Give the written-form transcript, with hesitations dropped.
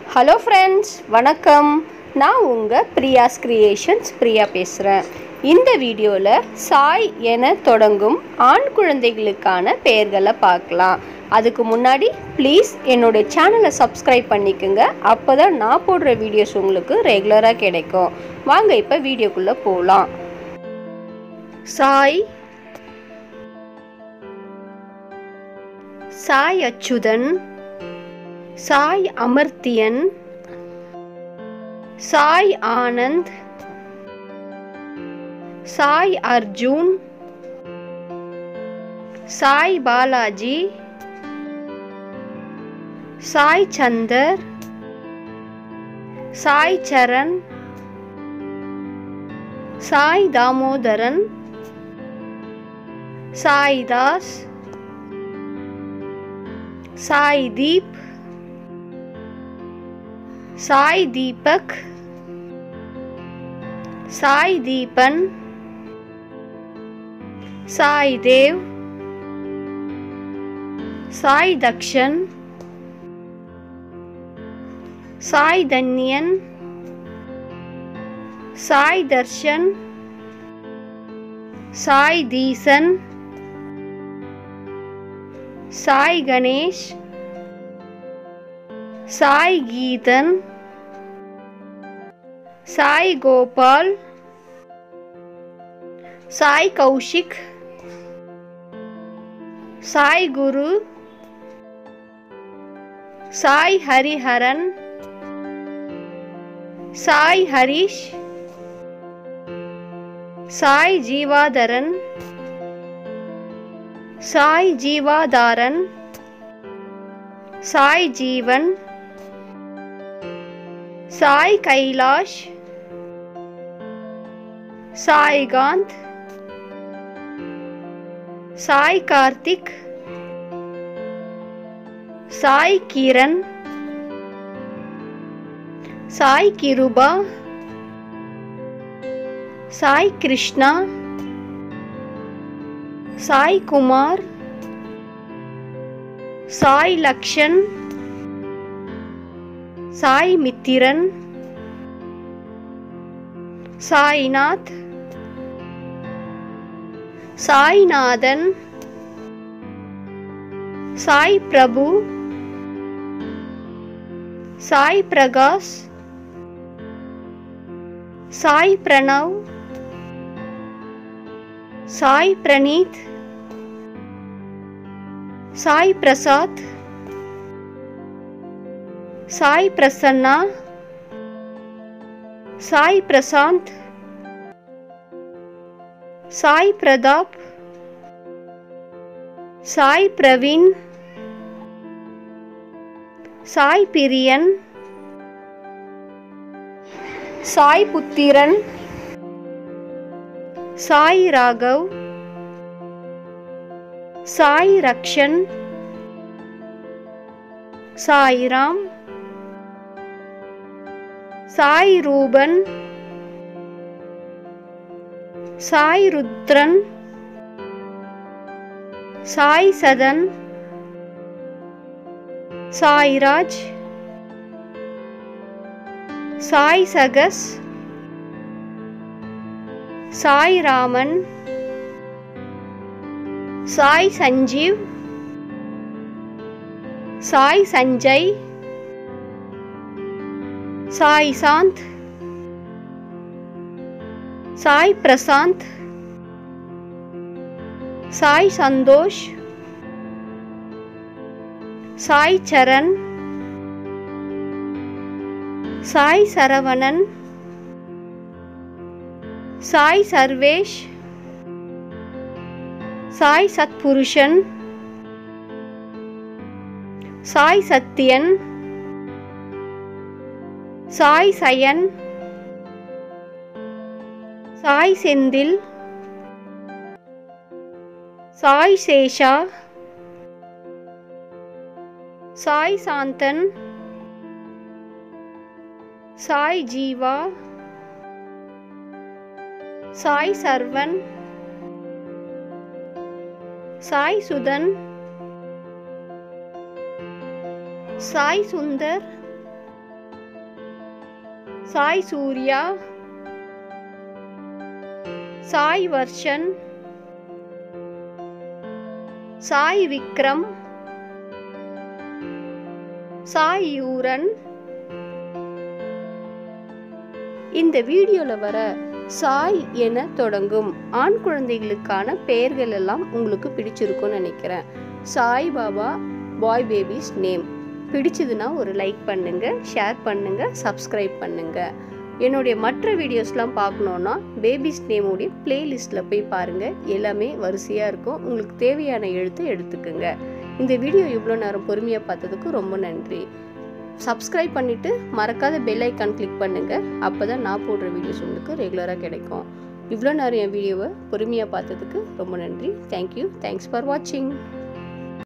Hello friends, வணக்கம். நான் உங்கள் பிரியாஸ் கிரியேஷன்ஸ் பிரியா பேசுகிறேன். இந்த வீடியோவில் சாய் என தொடங்கும் ஆண் குழந்தைகளுக்கான பெயர்களை பார்க்கலாம். அதுக்கு முன்னாடி ப்ளீஸ் என்னுடைய சேனலை சப்ஸ்கிரைப் பண்ணிக்கோங்க. அப்போ தான் நான் போடுற வீடியோஸ் உங்களுக்கு ரெகுலராக கிடைக்கும். வாங்க இப்போ வீடியோக்குள்ளே போகலாம். சாய், சாய் அச்சுதன், சாய் அமர்த்தியன், சாய் ஆனந்த், சாய் அர்ஜுன், சாய் பாலாஜி, சாய் சந்தர், சாய் சரண், சாய் தாமோதரன், சாய் தாஸ், சாய் தீப், சாய் தீபக், சாய் தீபன், சாய் தேவ், சாய் தக்ஷன், சாய் தன்யன், சாய் தர்ஷன், சாய் தீசன், சாய் கணேஷ், சாய் கீதன், சாய் கோபால், சாய் கௌஷிக், சாய் குரு, சாய் ஹரிஹரன், சாய் ஹரிஷ், சாய் ஜீவாதரன், சாய் ஜீவாதாரன், சாய் ஜீவன், சாய் கைலாஷ், சாய் காந்த், சாய் கார்த்திக், சாய் கிரண், சாய் கிருபா, சாய் கிருஷ்ணா, சாய் குமார், சாய் லக்ஷன், சாய் மித்திரன், சாய்நாத், சாய்நாதன், சாய் பிரபு, சாய் பிரகாஷ், சாய் பிரணவ், சாய் பிரணீத், சாய் பிரசாத், சாய் பிரசன்னா, சாய் பிரசாந்த், சாய் பிரதாப், சாய் பிரவீன், சாய் பிரியன், சாய் புத்திரன், சாய் ராகவ், சாய் ரக்ஷன், சாய் ராம், சாய் ரூபன், சாய் ருத்ரன், சாய் சதன், சாய் ராஜ், சாய் சகஸ், சாய் ராமன், சாய் சஞ்சீவ், சாய் சஞ்சய், சாய் சாந்த், சாய் பிரசாந்த், சாய் சந்தோஷ், சாய் சரண், சாய் சரவணன், சாய் சர்வேஷ், சாய் சத்புருஷன், சாய் சத்யன், சாய் சயன், சாய் செந்தில், சாய் சேஷா, சாய் சாந்தன், சாய் ஜீவா, சாய் சர்வன், சாய் சுதன், சாய் சுந்தர், சாய் சூர்யா, சாய் வர்ஷன், சாய் விக்ரம், சாய் யூரன். இந்த வீடியோல வர சாய் என தொடங்கும் ஆண் குழந்தைகளுக்கான பெயர்கள் எல்லாம் உங்களுக்கு பிடிச்சிருக்கும்னு நினைக்கிறேன். Sai Baba boy babies name பிடிச்சதுன்னா ஒரு லைக் பண்ணுங்க, ஷேர் பண்ணுங்க, சப்ஸ்கிரைப் பண்ணுங்க. என்னுடைய மற்ற வீடியோஸ்லாம் பார்க்கணுன்னா பேபிஸ் நேமோடைய பிளேலிஸ்ட்டில் போய் பாருங்கள். எல்லாமே வரிசையாக இருக்கும். உங்களுக்கு தேவையான எழுத்து எடுத்துக்குங்க. இந்த வீடியோ இவ்வளோ நேரம் பொறுமையாக பார்த்ததுக்கு ரொம்ப நன்றி. சப்ஸ்கிரைப் பண்ணிவிட்டு மறக்காத பெல் ஐக்கான் கிளிக் பண்ணுங்கள். அப்போ தான் நான் போடுற வீடியோஸ் உங்களுக்கு ரெகுலராக கிடைக்கும். இவ்வளோ நேரம் என் வீடியோவை பொறுமையாக பார்த்ததுக்கு ரொம்ப நன்றி. தேங்க்யூ. தேங்க்ஸ் ஃபார் வாட்சிங்.